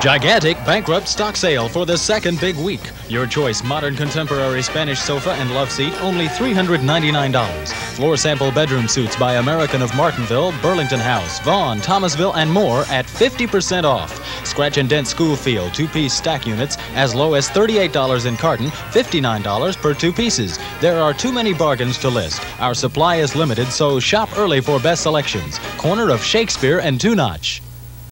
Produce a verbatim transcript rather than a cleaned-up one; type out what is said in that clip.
Gigantic bankrupt stock sale for the second big week. Your choice modern contemporary Spanish sofa and love seat, only three hundred ninety-nine dollars. Floor sample bedroom suits by American of Martinville, Burlington House, Vaughan, Thomasville, and more at fifty percent off. Scratch and Dent School Feel two-piece stack units as low as thirty-eight dollars in carton, fifty-nine dollars per two pieces. There are too many bargains to list. Our supply is limited, so shop early for best selections. Corner of Shakespeare and Two Notch.